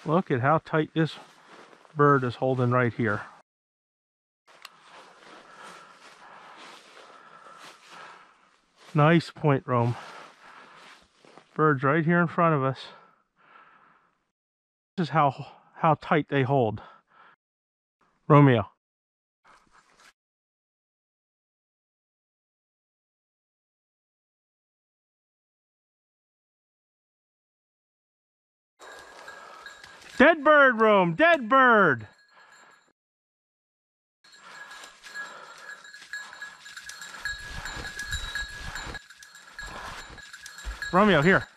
Look at how tight this bird is holding right here. Nice point, Rome. Bird's right here in front of us. This is how tight they hold. Romeo. Dead bird, Rome, dead bird. Romeo, here.